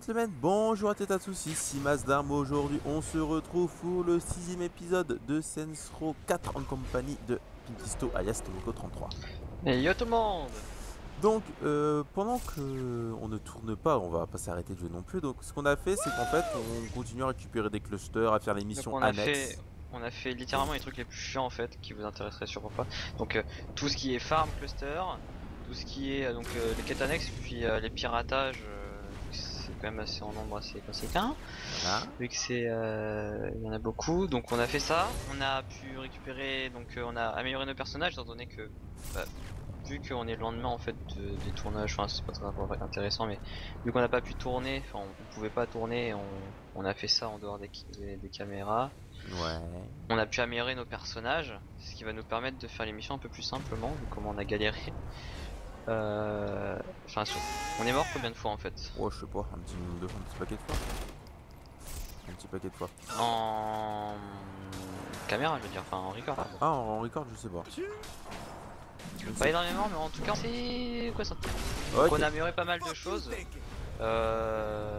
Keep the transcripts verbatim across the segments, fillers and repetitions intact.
gentlemen, bonjour à tous, ici Mazdarm. Aujourd'hui on se retrouve pour le sixième épisode de Saints Row quatre en compagnie de Pinkisto alias Tomiko trente-trois. Et yo tout le monde. Donc euh, pendant que on ne tourne pas, on va pas s'arrêter de jouer non plus. Donc ce qu'on a fait, c'est qu'en fait on continue à récupérer des clusters, à faire les missions Donc on a annexes. fait, on a fait littéralement les trucs les plus chiants en fait, qui vous intéresseraient sûrement pas. Donc euh, tout ce qui est farm cluster, tout ce qui est euh, donc euh, les quêtes annexes, puis euh, les piratages, euh, c'est quand même assez en nombre assez conséquent. Voilà. Vu que c'est, euh, il y en a beaucoup. Donc on a fait ça, on a pu récupérer, donc euh, on a amélioré nos personnages, étant donné que bah, vu qu'on est le lendemain en fait de, des tournages, enfin c'est pas très intéressant, mais vu qu'on n'a pas pu tourner, enfin on, on pouvait pas tourner, on, on a fait ça en dehors des, des, des caméras. Ouais. On a pu améliorer nos personnages, ce qui va nous permettre de faire les missions un peu plus simplement, vu comment on a galéré. Euh... Enfin, on est mort combien de fois en fait? Oh, je sais pas, un petit nombre de fois, un petit paquet de fois. Un petit paquet de fois. En caméra, je veux dire, enfin en record. Ah, ah en record, je sais pas. Pas énormément, mais en tout cas, c'est quoi ça? Okay. Donc on a amélioré pas mal de choses. Euh...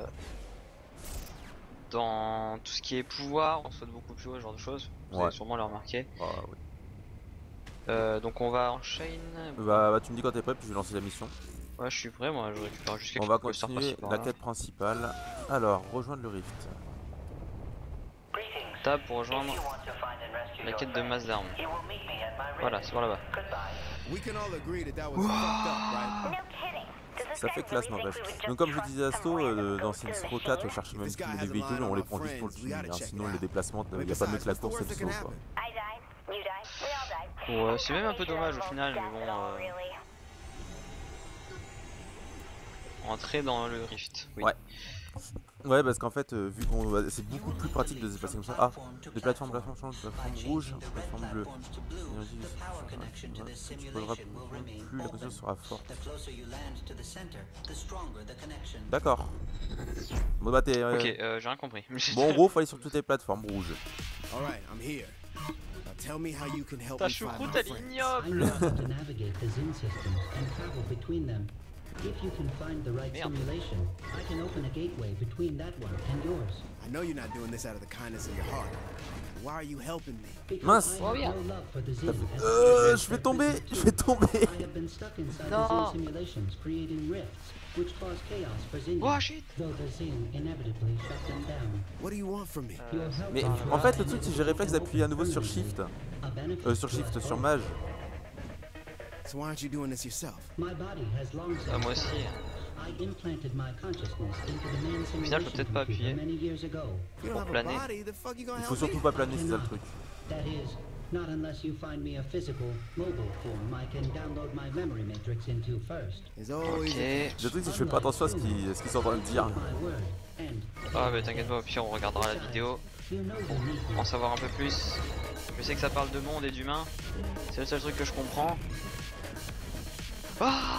Dans tout ce qui est pouvoir, on saute beaucoup plus haut, ce genre de choses. Vous ouais. allez sûrement le remarquer. Ah, oui. Euh, donc on va enchaîner. Bah, bah tu me dis quand t'es prêt, puis je vais lancer la mission. Ouais, je suis prêt, moi je récupère juste quelques On va continuer la quête principale. Alors, rejoindre le Rift. Tab pour rejoindre la quête de Mazdarm. Voilà, c'est par là-bas. Ça fait classe, n'empêche. Donc, comme je disais à Sto, euh, dans Saints Row quatre, on cherche même plus les véhicules, on les prend juste pour le tuning. Hein. Sinon, les déplacements, il n'y a pas mieux que la course et le saut, quoi. Ouais, c'est même un peu dommage au final, mais bon. Euh... Entrer dans le Rift. Oui. Ouais. Ouais, parce qu'en fait, euh, vu qu'on c'est beaucoup plus pratique de se déplacer comme ça. Ah, des plateformes, plateformes change, plateforme rouge, plateforme bleue. Tu poseras plus, la conscience sera forte. D'accord. Bon bah t'es. Euh... Ok, euh, j'ai rien compris. Bon, en gros, faut aller sur toutes les plateformes rouges. Ta choucroute, elle est ignoble. If you can find the right simulation, I can open a gateway between that one and yours. I know you're not doing this out of the kindness of your heart. Why are you helping me? Mince. Oh bien. Euh, je vais tomber, je vais tomber. I have been stuck inside the Zin simulations, creating rifts, which cause chaos for Zin. Oh shit. Though the Zin inevitably shut them down. What do you want from me? Mais en fait, le truc, c'est que j'ai réflexe d'appuyer à nouveau sur Shift. Euh, sur Shift, sur Mage. So why aren't you doing this yourself? My body has long Ah, moi aussi. I implanted my consciousness into the main Au final, faut peut-être pas appuyer. many years ago. Pour planer. Il faut surtout pas planer, c'est ça le truc. That is, not unless you find me a physical, mobile form I can download my memory matrix into first. Ok. Le truc, c'est que je fais pas attention à ce qu'ils qu sont en train de dire. Ah, bah t'inquiète pas, au pire, on regardera la vidéo pour en savoir un peu plus. Je sais que ça parle de monde et d'humains. C'est le seul truc que je comprends. Ah,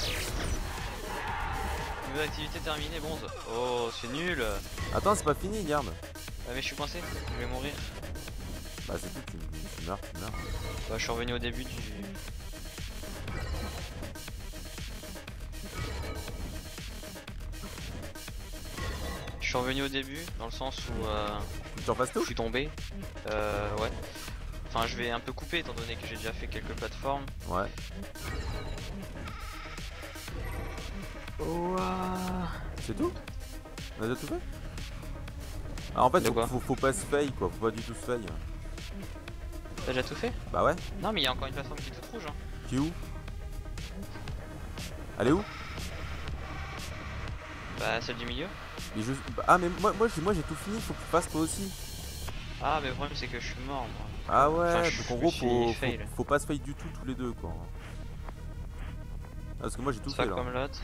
nouvelle activité terminée, bon. Oh, c'est nul. Attends, c'est pas fini, regarde. Ah, mais je suis coincé, je vais mourir. Bah c'est tout, tu, tu meurs, tu meurs. Bah je suis revenu au début du... Je suis revenu au début, dans le sens où... Euh, tu en passes tout ? Je suis tombé. Euh, ouais. Enfin, je vais un peu couper étant donné que j'ai déjà fait quelques plateformes. Ouais. Oh, c'est tout? On a déjà tout fait? Ah, en fait, faut, quoi faut, faut pas se fail quoi, faut pas du tout se fail. T'as déjà tout fait? Bah ouais. Non, mais il y a encore une plateforme qui est toute rouge. Hein. Qui est où? Elle est où? Bah, celle du milieu. Et je... Ah, mais moi, moi, moi j'ai tout fini, faut que tu fasses toi aussi. Ah, mais le problème c'est que je suis mort moi. Ah ouais, enfin, donc en gros, faut, faut, fail. faut pas se fail du tout tous les deux quoi. Ah, parce que moi j'ai tout fait pas là. Comme l'autre.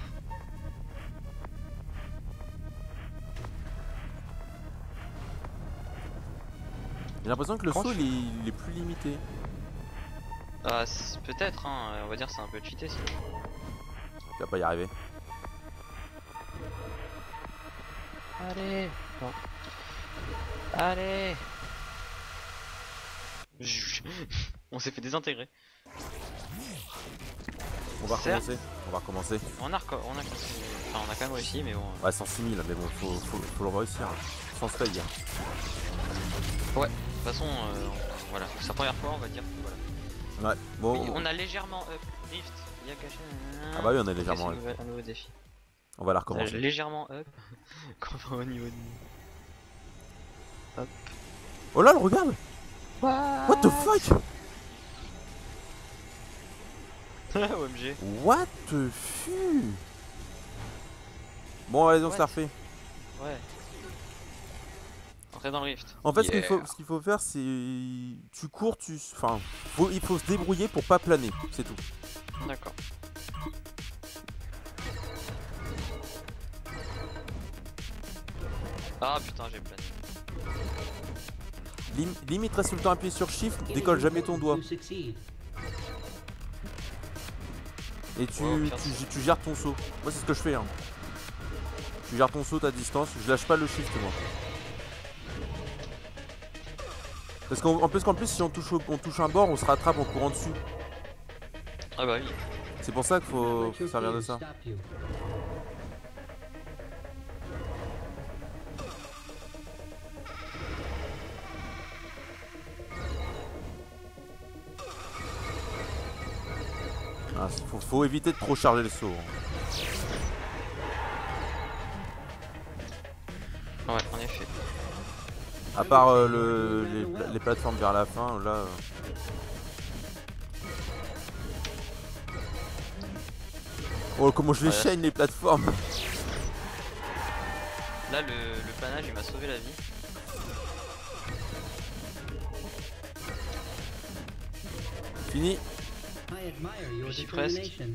J'ai l'impression que le saut il est, il est plus limité. Ah, peut-être, hein, on va dire c'est un peu cheaté sinon. Tu vas pas y arriver. Allez, bon. Allez. On s'est fait désintégrer. On va Certes. recommencer. On va recommencer. On a, reco- on, a... Enfin, on a quand même réussi, mais bon. Ouais, cent six mille, mais bon, faut, faut, faut le réussir. Sans se faillir. Ouais, de toute façon, euh, on- voilà, c'est la première fois, on va dire. que Voilà. Ouais, bon. Oui, on a légèrement up. Rift, il y a caché. Ah bah oui, on est Ok, légèrement c'est up. un nouvel- un nouveau défi. On va la On a recommencer. légèrement up. Quand on va au niveau de. Hop. Oh là, le regarde. What the fuck? O M G. What the fuck? Bon, allez, on se la refait. Ouais. Entrer dans le rift. En fait, ce qu'il Yeah. faut, ce qu'il faut faire, c'est. Tu cours, tu. Enfin, faut, il faut se débrouiller pour pas planer, c'est tout. D'accord. Ah putain, j'ai plané. Lim- limite, reste tout le temps appuyé sur Shift, décolle jamais ton doigt. You succeed. Et tu, Ouais, au pire, tu, tu gères ton saut. Moi, c'est ce que je fais. Hein. Tu gères ton saut à distance, je lâche pas le Shift, moi. Parce qu'en en plus, qu'en plus, si on touche, au- on touche un bord, on se rattrape en courant dessus. Ah bah oui. C'est pour ça qu'il faut, Let faut your servir de fears ça. stop you. Ah, faut, faut éviter de trop charger le saut. Hein. Ouais, en effet. À part euh, le, les, pla- les plateformes vers la fin, là. euh. Oh, comment je les Ouais. chaîne les plateformes! Là, le, le planage, il m'a sauvé la vie. Fini! I admire your J'y suis presque. determination.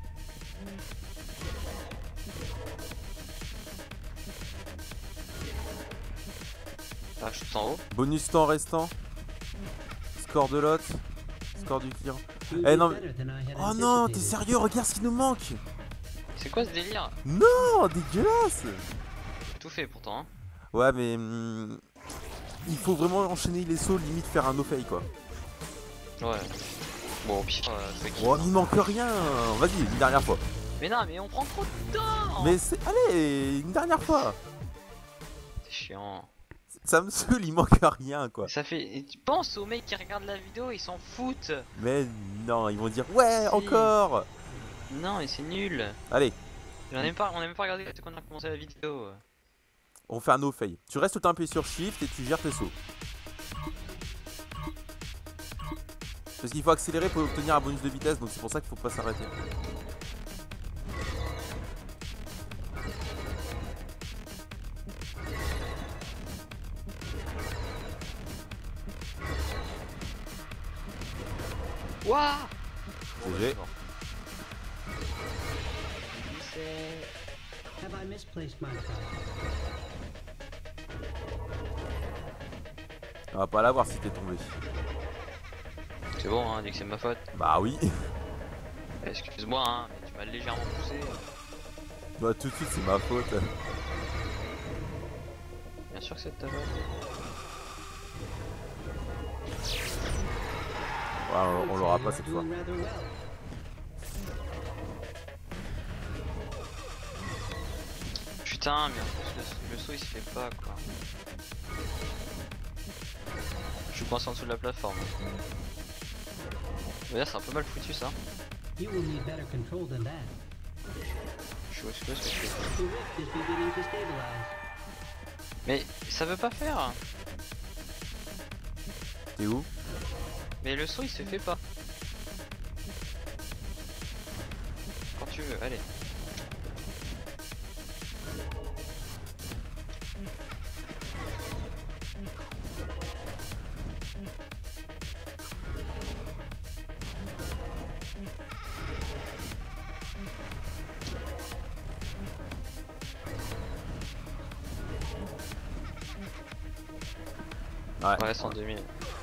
Ah, je suis tout en haut. Bonus temps restant. Score de l'autre. Score du client. You Eh did non, better than I had Oh non, t'es anticipated. sérieux? Regarde ce qui nous manque! C'est quoi ce délire? Oh, dégueulasse! J'ai tout fait pourtant. Hein. Ouais, mais. hum, il faut vraiment enchaîner les sauts, limite faire un no-fake quoi. Ouais. Bon, au pire, euh, c'est qui Oh, il manque rien! Vas-y, une dernière fois. Mais non, mais on prend trop de temps. Mais c'est. Allez, une dernière fois! C'est chiant. Ça me saoule, il manque rien quoi. Ça fait. et tu penses aux mecs qui regardent la vidéo, ils s'en foutent. Mais non, ils vont dire ouais, Si. encore! Non, et c'est nul. Allez, On a même pas, on a même pas regardé quand on a commencé la vidéo. on fait un no-fake. Tu restes tout le temps appuyé sur Shift et tu gères tes sauts. Parce qu'il faut accélérer pour obtenir un bonus de vitesse, donc c'est pour ça qu'il faut pas s'arrêter. Waouh. G G. Have I misplaced my thought? On va pas l'avoir si t'es tombé. C'est bon, hein, dès que c'est ma faute. Bah oui. Excuse-moi, hein, mais tu m'as légèrement poussé. Bah tout de suite c'est ma faute. Bien sûr que c'est de ta faute. Ouais, on, on l'aura pas You're cette fois. doing rather well. Putain, mais en plus le, le saut il se fait pas quoi. Je suis coincé en dessous de la plateforme. D'ailleurs, c'est un peu mal foutu ça. You will need better control than that. Je sais pas ce que je fais. The rift is beginning to stabilize. Mais ça veut pas faire. T'es où? Mais le saut il se fait pas. Quand tu veux, allez. Ouais. Ouais, cent deux mille.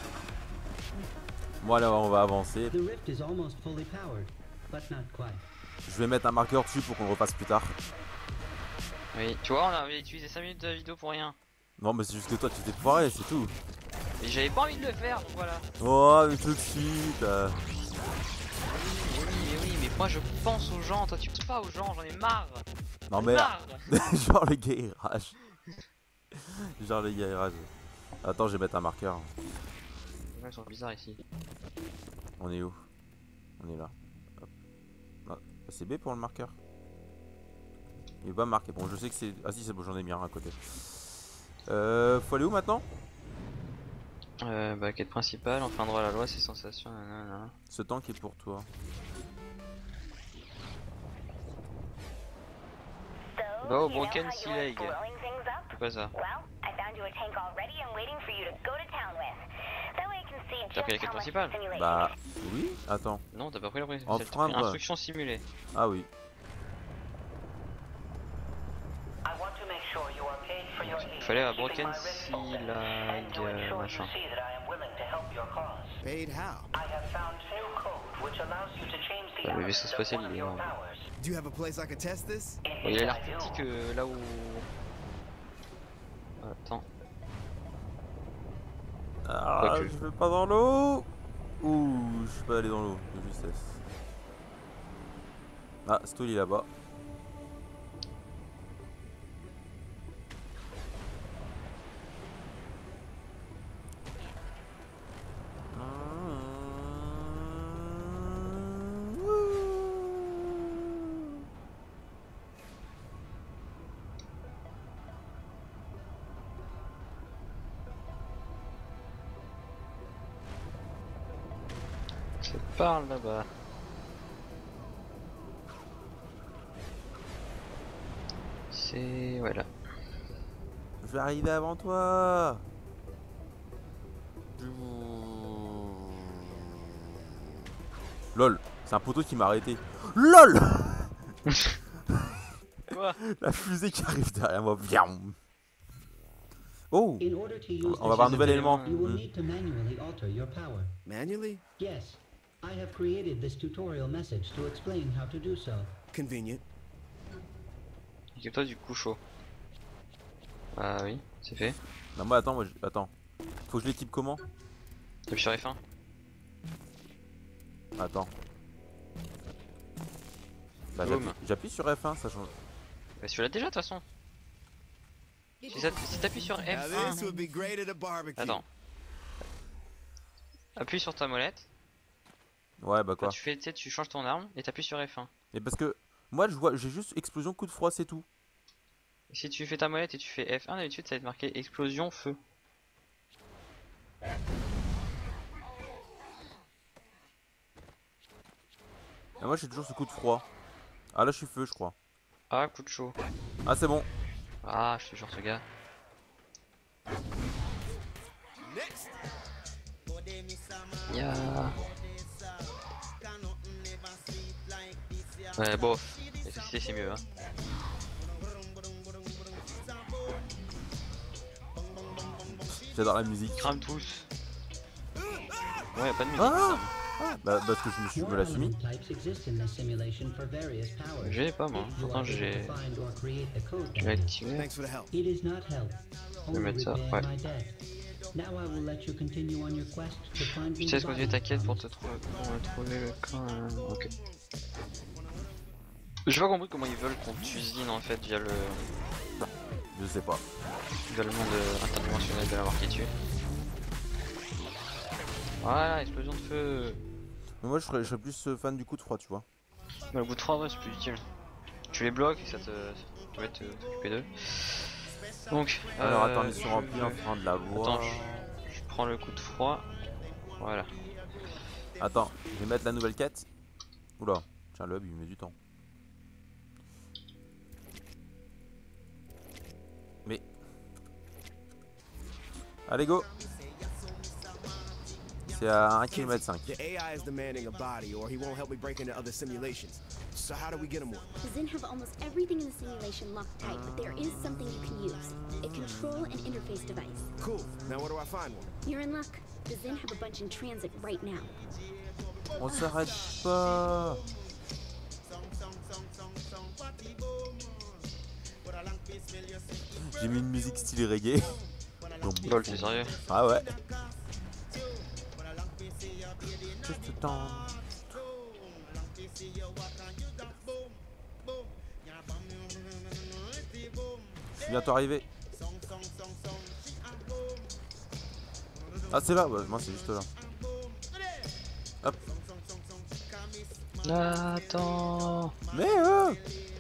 Moi là on va avancer. The rift is almost fully powered, but not quite. Je vais mettre un marqueur dessus pour qu'on le repasse plus tard. Oui, tu vois, on avait utilisé cinq minutes de la vidéo pour rien. Non mais c'est juste que toi tu t'es foiré, c'est tout. Et j'avais pas envie de le faire, donc voilà. Oh mais tout de suite. euh. Mais oui, mais oui, mais moi je pense aux gens, toi tu penses pas aux gens, j'en ai marre. Non mais Marre. genre le gars il rage. Genre le gars il rage. Attends, je vais mettre un marqueur. Les gens ils sont bizarres ici. On est où? On est là. Hop. Ah, c'est B pour le marqueur. Il est pas marqué. Bon, je sais que c'est. Ah si, c'est bon, j'en ai mis un à côté. Euh, faut aller où maintenant? Euh, bah quête principale, enfin droit à la loi, c'est sensation, nanana. Ce tank est pour toi. Va au Broken Sea Lake. C'est quoi ça? T'as pris la quête principale? Bah oui, attends. Non, t'as pas pris la principale. T'as pris Enfreindre. instruction simulée. Ah oui. Il fallait à Broken Sea Lake, euh, machin. Paid how? Bah, le vaisseau spatial il est énorme. Do you have a place I could test this? Bon, il a l'air plus petit que là où... Attends. Ah, Quoique. je vais pas dans l'eau. Ouh, je peux aller dans l'eau, de justesse. Ah, Stool il est là-bas. Je parle là-bas. C'est... ouais là. Je vais arriver avant toi. Lol, c'est un poteau qui m'a arrêté. LOL. Quoi? La fusée qui arrive derrière moi. Oh, In order to use on va avoir un this nouvel élément. you will Hmm. need to manually alter your power. Manually? Yes, I have created this tutorial message to explain how to do so. Convenient. Équipe-toi du coup chaud. Ah oui, c'est fait. Non, moi attends, moi je... attends. Faut que je l'équipe comment? T'appuies sur F un. Attends. Bah, Boum. j'appuie- j'appuie sur F un, ça change. Bah tu l'as déjà de toute façon. Si, ça- si t'appuies sur Now F this would be great at a barbecue. un. Attends. Appuie sur ta molette. Ouais, bah Quand quoi? tu fais, tu sais, tu changes ton arme et t'appuies sur F un. Mais parce que moi je vois, j'ai juste explosion, coup de froid, c'est tout. Et si tu fais ta molette et tu fais F un, d'habitude ça va être marqué explosion feu. Et moi j'ai toujours ce coup de froid. Ah là je suis feu, je crois. Ah, coup de chaud. Ah c'est bon. Ah, je te jure, ce gars. Next. Ya. Ouais, bof. L'électricité c'est mieux, hein. J'adore la musique. Crame tous. Ouais, y'a pas de musique. Ah ça. Bah parce que je me suis, je me la suis mis. More element types exist in this simulation for various powers. Je l'ai pas moi. If you Pourtant are able j'ai. to find or create the code Je for l'ai it. activé. Thanks for the help. It is not help, Je vais only mettre ça, repaying ouais. my debt. Now I will let you continue on your quest to find Tu me sais the ce que body ta quête pour promised. te trouver, pour me trouver le camp. euh, Ok. J'ai pas compris comment ils veulent qu'on t'usine en fait via le, Je sais pas. via le monde euh, interdimensionnel de la mort qui tue. Voilà, explosion de feu. Mais moi je serais, je serais plus euh, fan du coup de froid, tu vois. Mais le bout de trois, ouais, c'est plus utile. Tu les bloques et ça te, ça te permet de te- t'occuper d'eux. Donc, Alors euh, attends, mission je- remplie, enfreint de la voix. Attends, je, je prends le coup de froid. Voilà. Attends, je vais mettre la nouvelle quête. Oula, tiens le hub il met du temps. Mais... Allez go. C'est à un kilomètre cinq. The A I is demanding a body or he won't help me break into other simulations. So how do we get him one? The Zin have almost everything in the simulation locked tight, but there is something you can use. A control and interface device. Cool. Now where do I find one? You're in luck. The Zin have a bunch in transit right now. On s'arrête pas. J'ai mis une musique style reggae. Lol, t'es sérieux? Ah ouais. Juste le temps. Je suis bientôt arrivé. Ah c'est là, ouais, moi c'est juste là. Hop. Attends. Mais euh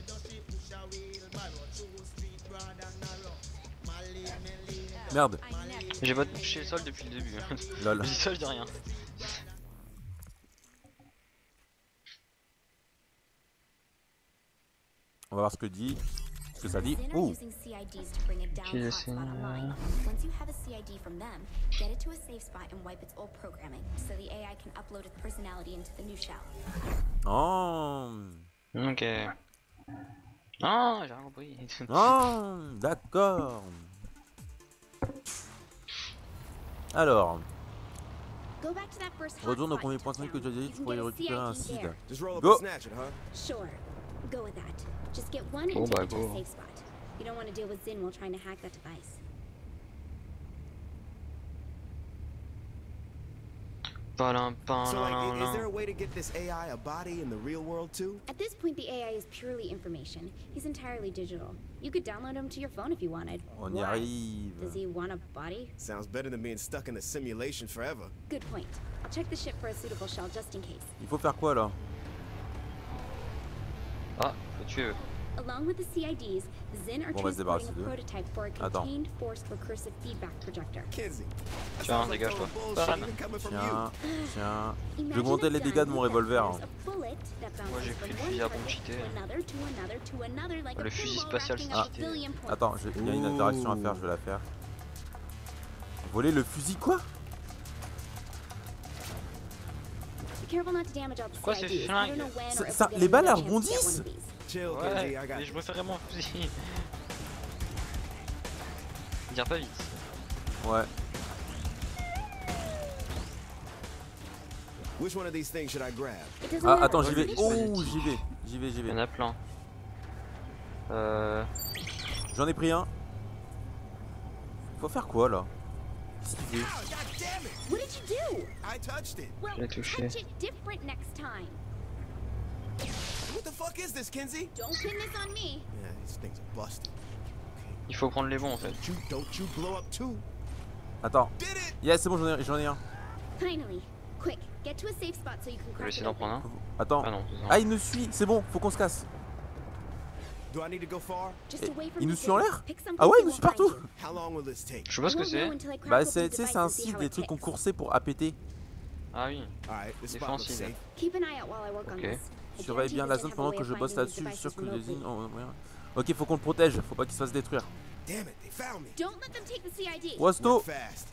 Merde. J'ai voté chez le sol depuis le début. Lol. Je dis ça, je dis rien. On va voir ce que dit. Ce que ça dit. Zin are Ouh. using C I Ds to bring a down J'ai hotspot online. Once you have a C I D from them, get it to a safe spot and wipe its old programming, so the A I can upload its personality into the new shell. Oh. Ok. Non, j'ai rien compris. Oh, d'accord. Alors, Go back to that first retourne au hotspot premier you point took cinq que tu as down. dit You pour can y get a récupérer un C I D seed. there. Just roll up Go. and snatch it, huh? Sure. Go with that. Just get one Go and take by it to a go. safe spot. You don't want to deal with Zin while trying to hack that device. Palam, So, like, i- is palam, there a way to get this A I a body in the real world too? At this point, the A I is purely information. He's entirely digital. You could download him to your phone if you wanted. On y Why? arrive. Does he want a body? Sounds better than being stuck in a simulation forever. Good point. I'll check the ship for a suitable shell just in case. Il faut faire quoi là? Ah, faut tuer. Along with the C I Ds, Zin are Bon, on va se transporting débarrasser a d'eux. prototype for a Attends. contained forced recursive feedback projector. Kinsey. that Tiens, sounds like dégage-toi. total Bam. bullshit, even coming from Tiens, you. tiens. Je vais Imagine augmenter a les gun dégâts de mon that revolver. fires a bullet that bounces Moi, j'ai from pris le one fusil à pompe target cheaté. to another, to another, to another, like Le a fusil pinball spatial racking up cheaté. a billion points. Attends, je- il y a une interaction à faire, je vais la faire. Voler le fusil quoi? Be careful not to damage all the Quoi, C I ces Ds. I flingues? don't know when Ça- or if ça- we'll get les balles, another elles chance to get one rebondissent. of these. Chill, Ouais, Kinsey, I got mais je this. préférais mon fusil. Dire pas vite. Ouais. Which one of these things should I grab? It doesn't Ah, matter. attends, j'y vais. Finish Oh, it. j'y vais. J'y vais, j'y Il y en vais. a plein. Euh. J'en ai pris un. Faut faire quoi là? Qu'est-ce qu'il fait? Oh, God damn it! What did you do? I touched it. Well, Je l'ai touché. touch it different next time. What the fuck is this, Kinsey? Don't pin this on me. Yeah, these things are busted. Il faut prendre les bons en fait. Don't you, don't you blow up too. Attends. Did it! Yes, c'est bon, j'en ai, j'en ai un. Finally. Quick, get to a safe spot so you can Je vais crack essayer it d'en open. prendre un. Attends. Ah non, c'est ça. Ah, il nous suit. C'est bon, faut qu'on se casse. Do I need to go far? Just Eh, away from il nous the suit en Zin. l'air? Pick some Ah ouais, place il nous they suit won't find partout. you. How long will this take? Je sais pas ce I que won't know c'est. until I crack Bah, open c'est, the tu sais, device c'est un and see site how des it trucs ticks. concursés pour A P T. Ah oui. Alright, this spot looks Défensive. safe. Keep an eye out while I work on Ok. this. I Surveille guarantee bien the la Zin zone have a pendant way que of je bosse finding these là-dessus. Je suis sûr devices que les remotely. usines. oh, ouais. Ok, faut qu'on le protège. Faut pas qu'il se fasse détruire. Damn it, they found me. Don't let them take the C I D. Wasto. Work fast.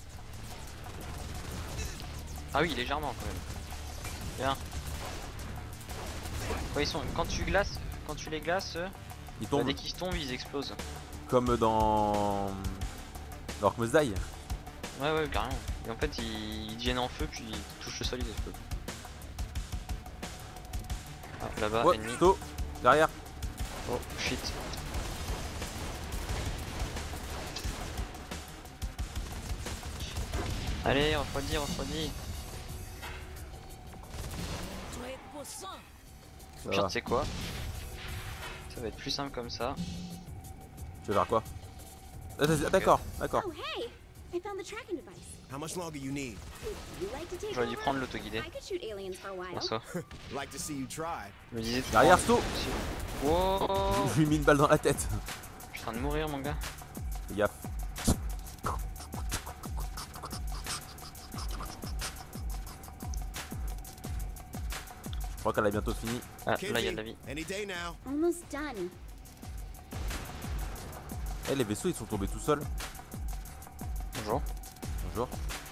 Ah oui, légèrement quand même. Bien. Quand ils sont, quand tu glaces, quand tu les glaces, euh, Il bah, tombe. dès qu'ils tombent, ils explosent. Comme dans. Dans Must Die. Ouais ouais carrément. Et en fait ils, ils deviennent en feu puis ils touchent le sol, ils explosent. Ah là-bas, Ouais, ennemi. Sto. Derrière. Oh shit. Allez, refroidis, refroidis. Ça Pire, va. tu sais quoi? Ça va être plus simple comme ça. Tu veux faire quoi? Ah, vas-y, D'accord, d'accord. Oh, hey! I found the tracking device. How much longer you need? Would you like to take J'aurais dû over? prendre l'autoguidé. I could shoot aliens for a while. Pour ça. Like to see you try. Je me disais. Derrière, Sto. Wow. Je lui ai mis une balle dans la tête. Je suis en train de mourir mon gars. Fais gaffe. Je crois qu'elle a bientôt fini. Ah là il y a Kinsey, de la vie. any day now. Almost done. Eh, les vaisseaux ils sont tombés tout seuls. Bonjour. Bonjour.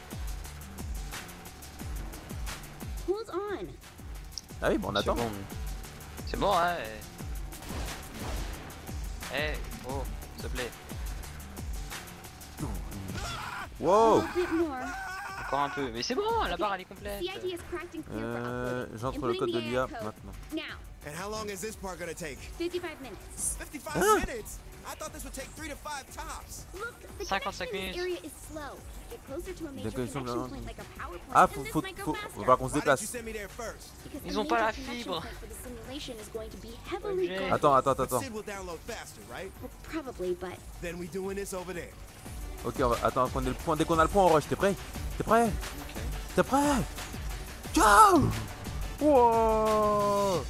Hold on. Ah oui, bon, on C'est attend. bon. C'est bon hein. Eh oh, s'il te plaît. Wow. A little bit more. Encore un peu. Mais c'est bon, la barre elle est complète. C I D is cracked and clear for Euh, uploading. J'entre le code de Inputting the l'I A A I code. maintenant. Now, And how long is this part gonna take? fifty-five minutes. fifty-five Huh? minutes? I thought this would take three to five tops. Look, the cinquante-cinq connection in this minutes. area is slow. Get closer to a major connexion, connection là. point like a power plant, Ah, and faut, this faut, might go faut, faster. faut pas qu'on se Why did you déplace. send me there first? Because Ils the ont pas major la connection fibre. point for the simulation is going to be heavily Objet. guarded. Attends, attends, attends, But attends. Sid will download faster, right? Well, probably, but Then we doing this over there. Ok, on va... attends, qu'on ait le point. Dès qu'on a le point, on rush. T'es prêt? T'es prêt? Ok. T'es prêt? Ciao! Wow!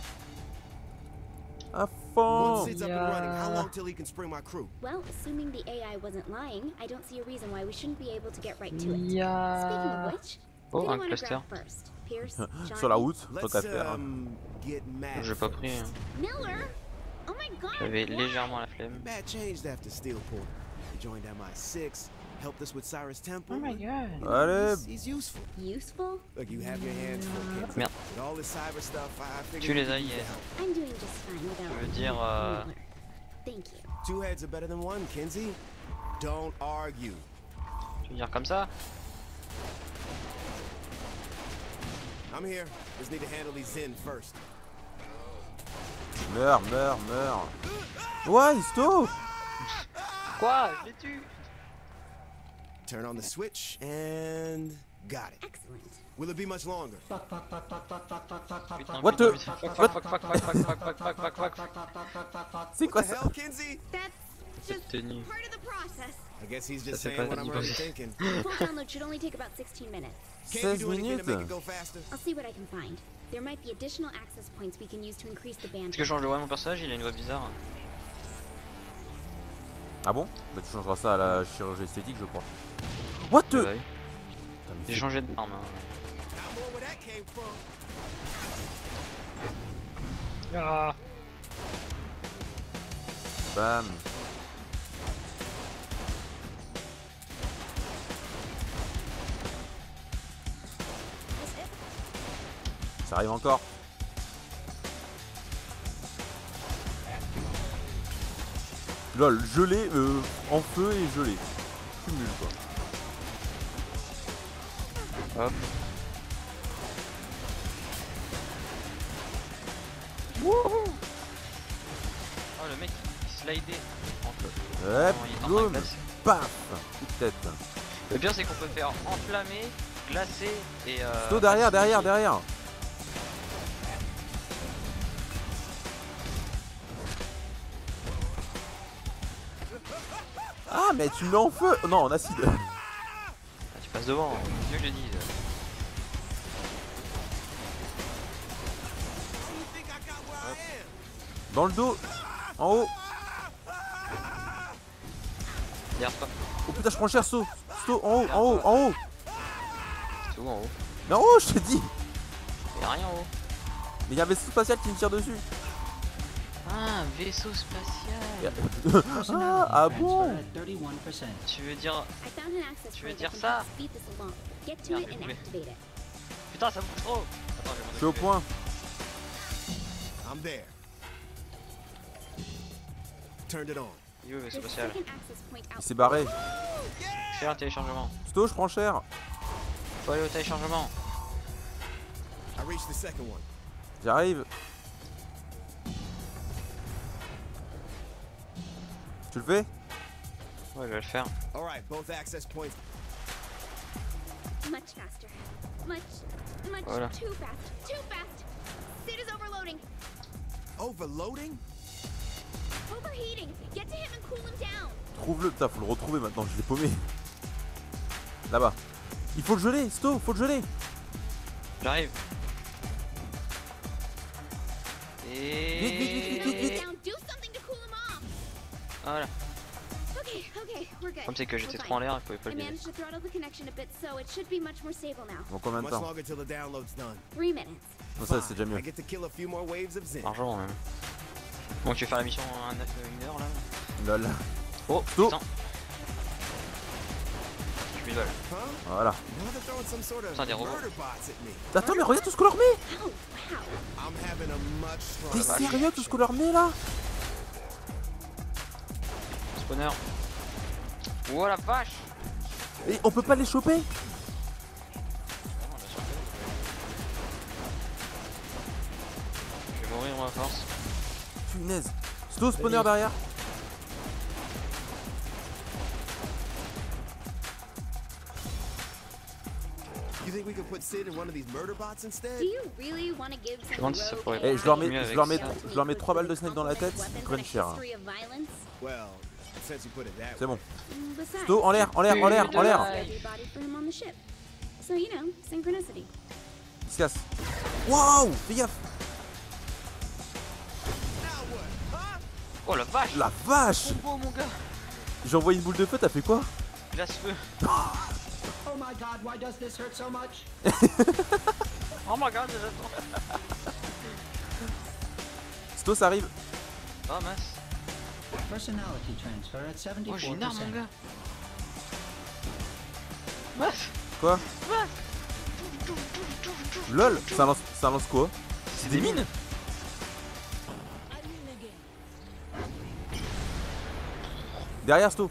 À Once fond! Sid's up and running, how long till he can spring my crew? well, assuming the A I wasn't lying, I don't see a reason why we shouldn't be able to get right to it. Ya. Speaking of which, Oh, who do you un want to cluster. grab first? Pierce, Sur la Johnny? route, faut Let's qu'à faire. um get mad. J'ai pas pris. hein. Miller? Oh my god! J'avais why? légèrement la flemme. Matt changed after Steelport. He joined M I six, helped us with Cyrus Temple. Oh my You god. know, Allez. he's, he's useful. Useful? Look, you have your hands full, kids. Merde. With all this cyber stuff, I I figured Tu les you as could use hier. the help. I'm doing just fine without Je veux dire, euh, Miller. Thank you. Two heads are better than one, Kinsey. Don't argue. Tu veux dire comme ça? I'm here. Just need to handle these in first. Meurs, meurs, meurs. Ouais, stop! Quoi? Je l'ai tué. Turn on the switch and got it. Excellent. Will it be much longer? Putain, What putain, the- putain. Fuck, fuck, fuck, fuck, fuck, fuck, fuck, fuck, fuck, fuck, fuck. C'est quoi The ça? hell, Kinsey? That's Cette just tenue. part of the process. I guess he's just Ça fait saying pas what I'm dix already minutes. thinking. Full download should only take about sixteen minutes. Can't you seize do anything to make minutes? it go faster? I'll see what I can find. There might be additional access points we can use to increase the Est-ce que je bandwidth. change de voix mon personnage? Il a une voix bizarre. Ah bon? Bah tu changeras ça à la chirurgie esthétique, je crois. What the? Ah bah oui. Putain, mais J'ai c'est- changé d'arme. Hein. Not more where that came from. Ah. Bam. Ça arrive encore. Lol, gelé, euh, en feu et gelé. Je suis nul quoi. Hop. Oh le mec il slidait en feu. Hop, Non, il est en train de boum, glacer. paf, coup de tête. Le pire c'est qu'on peut faire enflammer, glacer et euh. Sto derrière, derrière, derrière. Ah mais tu me mets en feu. Non, en acide. Ah, tu passes devant, hein. Mieux que je le dise. You think I got where I am? Dans le dos. En haut. Derrière toi. Oh putain, je prends cher saut. Sto, en haut, en haut, en haut. C'est où en haut? Mais en haut, je te dis. Y'a rien en haut. Mais il y a un vaisseau spatial qui me tire dessus. Ah, un vaisseau spatial. Ah, ah bon? thirty-one percent. Tu veux dire. I found an access Tu veux point dire that can ça? help speed this along. Get to Merde, it j'ai and trouvé. activate it. Putain, ça bouge trop. Attends, je vais m'en Je suis au occuper. point. I'm there. Turned it on. Il est où le vaisseau There's a spatial? second access point Il out. s'est barré. Fais un téléchargement. Sto, je prends cher. Faut aller au téléchargement. I reached the second one. J'arrive. Tu le fais? Ouais, je vais le faire. All right, both access points. Much faster. Much, much Voilà. too fast. Too fast. Sid is overloading. Overloading? Overheating. Get to him and cool him down. Trouve-le. Putain, faut le retrouver maintenant. Je l'ai paumé. Là-bas. Il faut le geler, Sto, faut le geler. J'arrive. Vite, vite, vite, vite, vite, Et. vite. Down. Do something to cool him off. Voilà. Okay, okay, we're good. Comme c'est que We're j'étais fine. trop en l'air, il pouvait pas I le vider. managed to throttle the connection a bit, so it should be much more stable now. Bon, combien de Much temps? longer till the download's done. Three minutes. Non, ça, c'est déjà Fine. mieux. I get to kill a few more waves of Zen. Largement même. Bon, tu veux faire la mission en un- une heure là? Lol. Oh, Sto. putain. Je m'idole. Huh? Voilà. Now they're throwing some sort of Putain, des robots. murder bots at me. Attends, mais regarde tout ce qu'on leur met. Oh, wow. I'm having a much T'es stronger. sérieux tout ce qu'on leur met là? Spawner. Oh la vache! Et on peut pas les choper? Je vais mourir moi à force. Punaise. Sto, spawner derrière. You think we could put Sid in one of these murder bots instead? Do you really want to give Je me demande si ça some pourrait Eh, je leur mets, mieux je avec leur mets, ça. je leur mets trois balles de snipe dans la tête, ils prennent cher. hein. Well, since you put it that C'est bon. Mm, Sto, en l'air, en l'air, en l'air, en l'air. So, you know, synchronicity. Il se casse. Waouh, fais gaffe. Oh la vache. La vache. Combo mon gars. J'ai envoyé une boule de feu, t'as fait quoi? Glace-feu. Oh my god, why does this hurt so much? Oh my god, j'attends. Sto, ça arrive. Oh mince. Personality transfer at Oh seventy-four j'ai une arme mon percent. gars. Mince. Quoi? Mince. Lol, ça lance, ça lance quoi? C'est des mines. Derrière Sto.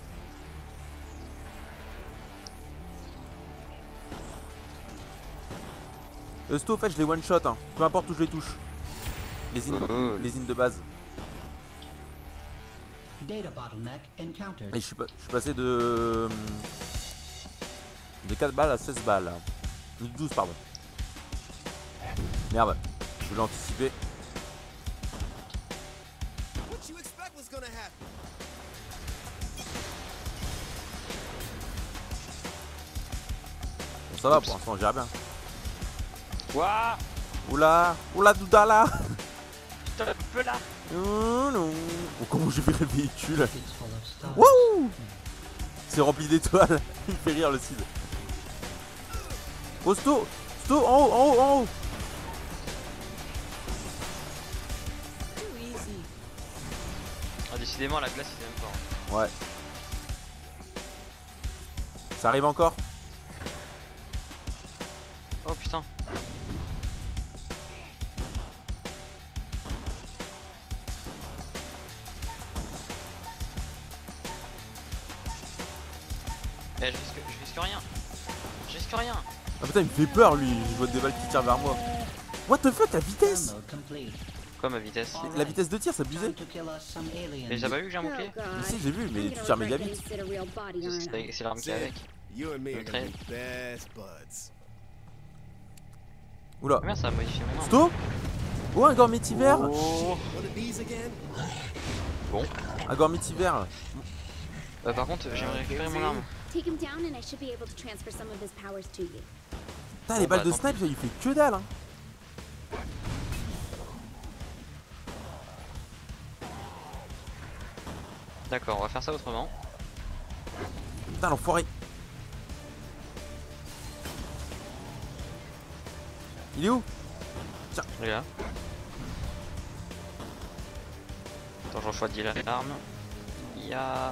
Euh, Sto, en fait, je les one shot, hein. Peu importe où je les touche. Les in, Oh. les in de base. Data bottleneck encountered. Et je suis, pas- je suis passé de. de quatre balles à seize balles. De douze, pardon. Merde, je voulais anticiper. What you expect was gonna happen? Bon, ça va pour l'instant, on gère bien. Waouh. Oula, oula, Doudala. Putain, un peu là. Non, non. Oh, comment j'ai viré le véhicule? It's full of stars. Wouh! C'est rempli d'étoiles. Il me fait rire le Cid. Oh, Sto! Sto, en haut, en haut, en haut! Ah, décidément la glace il est même pas. Ouais. Ça arrive encore? Oh putain. Eh, je risque, je risque rien. Je risque rien. Ah putain, il me fait peur lui. Je vois des balles qui tirent vers moi. What the fuck, la vitesse? Download complete. Quoi ma vitesse? La vitesse de tir, c'est abusé. Time to kill us some aliens. Mais j'ai pas vu que j'ai un bouclier? Si, j'ai vu, mais tu tires méga vite. C'est c'est l'arme qui est avec. You and me are gonna Okay. be best buds. Oula. Combien ça a modifié mon arme? Sto? Oh, un gormitiver. Oh. One of these again? Bon. Un gormitiver. Bah, par contre j'aimerais récupérer mon arme. Take him down and I should be able to transfer some of his powers to you. Putain, les Bon, balles bah, de tant snipe, il fait que dalle. Hein. D'accord, on va faire ça autrement. Putain, l'enfoiré. Il est où? Il est là. Attends, je refroidis l'arme. Il y a...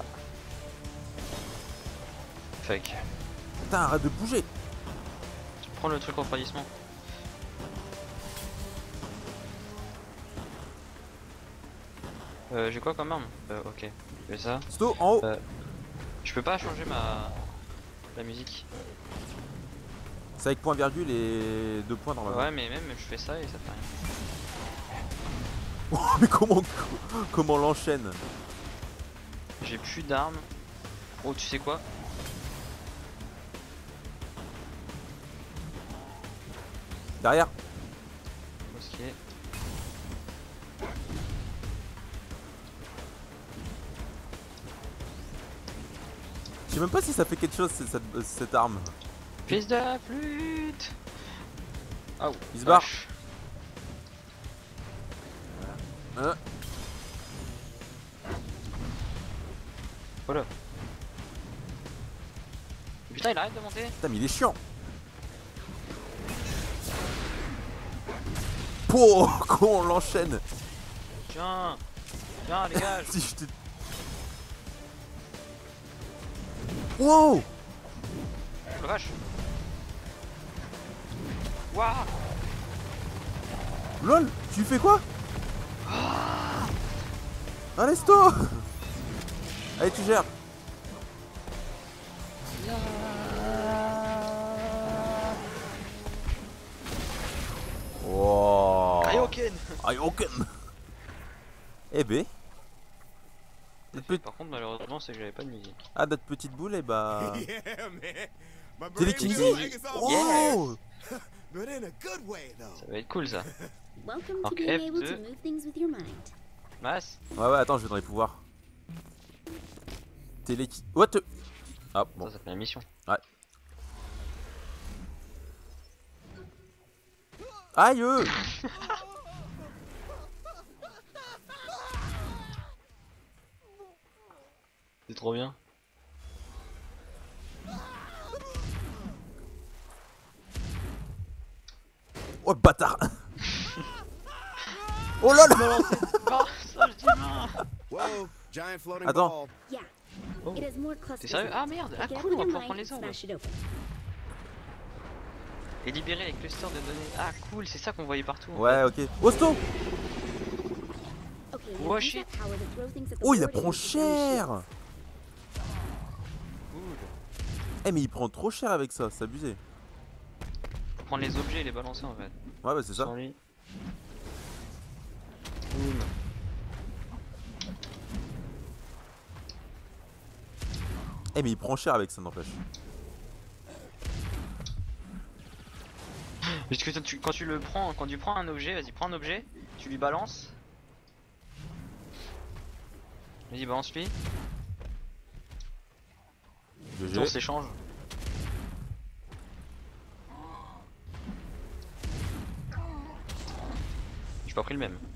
Fuck. Putain, arrête de bouger. Tu prends le truc refroidissement. Euh, j'ai quoi comme arme? Euh, ok. Je fais ça. Sto, en haut. Euh, je peux pas changer ma... la musique. C'est avec point virgule et deux points normalement. Ouais, mais même je fais ça et ça fait rien. Oh, mais comment, comment on l'enchaîne? J'ai plus d'armes. Oh, tu sais quoi? Derrière. Mosquée. Je sais même pas si ça fait quelque chose cette, cette, cette arme. Fils de la flûte. Ah, Il se barre. vache. Hein? Voilà. Putain, il arrête de monter. Putain, mais il est chiant. Oh, comment on l'enchaîne? Tiens. Tiens, dégage. Si je te... Wow. Oh la vache. Waouh. Lol, tu fais quoi? Allez, Sto. Allez, tu gères. Wow. Ayoken. Ayoken. Eh ben. Notre pe- Par contre, malheureusement, c'est que j'avais pas de musique. Ah, notre petite boule, et bah. Yeah, man. My brain Télékinésie. feels like it's all Oh bad, but in a good way though. Ça va être cool ça. Welcome Alors to que being able to F deux. move things with your mind. Masse. Ouais, ouais, attends, je vais dans les pouvoirs. Télé... What the... Ah, bon. Ça, ça fait la mission. Ouais. Aïe euh. C'est trop bien. Oh, le bâtard. Oh là là. Oh, ça je dis non. Whoa, giant floating Attends. ball. Yeah. Oh. It has more clusters. T'es sérieux? in Ah it. merde. Ah Pick it up cool, with on va your pouvoir prendre mind les and orbes. smash it open. Et libérer les clusters de données. Ah cool, c'est ça qu'on voyait partout. en Ouais, ok. Hosto. Okay, Oh, now use shit. that power to throw things at the Oh, il la board and prend use it to throw cher. fait. Cool. Eh, mais il prend trop cher avec ça, c'est abusé. Faut prendre les objets et les balancer en fait. Ouais, bah c'est ça. Sur lui. Boum. Eh, mais il prend cher avec ça, n'empêche. Parce que tu, quand tu le prends, quand tu prends un objet, vas-y prends un objet, tu lui balances. Vas-y balance lui. G G. On s'échange. J'ai pas pris le même.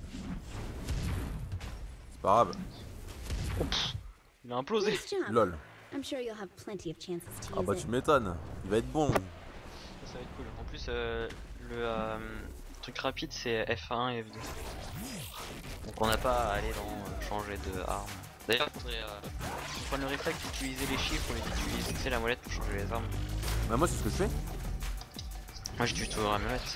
C'est pas grave. Oh, pff, il a implosé. Nice job. Lol. I'm sure you'll have plenty of chances to Ah use bah it. tu m'étonnes. Il va être bon. Ça va être cool. En plus, euh, le euh, truc rapide c'est F un et F deux. Donc on n'a pas à aller dans euh, changer de arme. D'ailleurs, il faudrait euh, prendre le réflexe d'utiliser les chiffres au lieu d'utiliser la molette pour changer les armes. Bah moi c'est ce que je fais. Moi j'ai du tout à me mettre.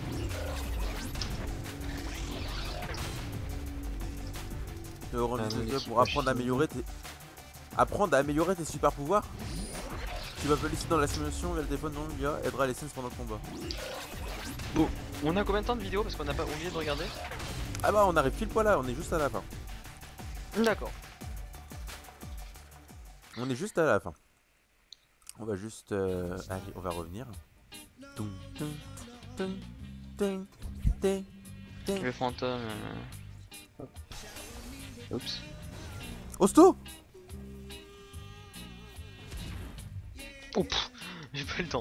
Le rendre Ah, utile mais pour apprendre à améliorer tes... Apprendre à améliorer tes super pouvoirs. Tu vas laisser dans la simulation via le téléphone dont il y a aidera les scènes pendant le combat. Bon, on a combien de temps de vidéo parce qu'on n'a pas oublié de regarder? Ah bah on arrive pile poil là, on est juste à la fin. D'accord. On est juste à la fin. On va juste... Euh... Allez, on va revenir. Toum, toum, toum, toum, toum, toum. Le fantôme. Euh... Oups. Hosto. Oh, pff, j'ai pas eu le temps.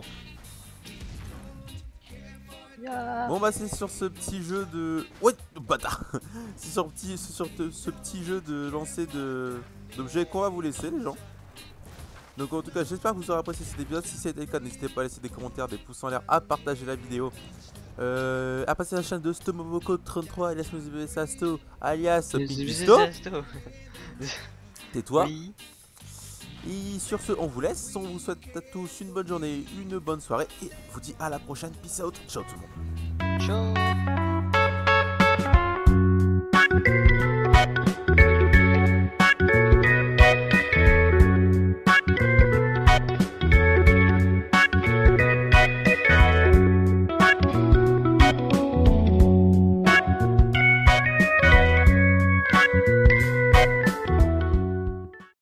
Bon bah c'est sur ce petit jeu de... Ouais, bâtard. C'est sur, petit, c'est sur te- ce petit jeu de lancer de d'objets qu'on va vous laisser les gens. Donc en tout cas j'espère que vous aurez apprécié cet épisode. Si c'était le cas, n'hésitez pas à laisser des commentaires, des pouces en l'air, à partager la vidéo, euh, à passer à la chaîne de Stomoboko trente-trois alias Sasto alias Pimpisto. Tais-toi. Oui. Et sur ce on vous laisse, on vous souhaite à tous une bonne journée, une bonne soirée et on vous dit à la prochaine. Peace out, ciao tout le monde. Ciao.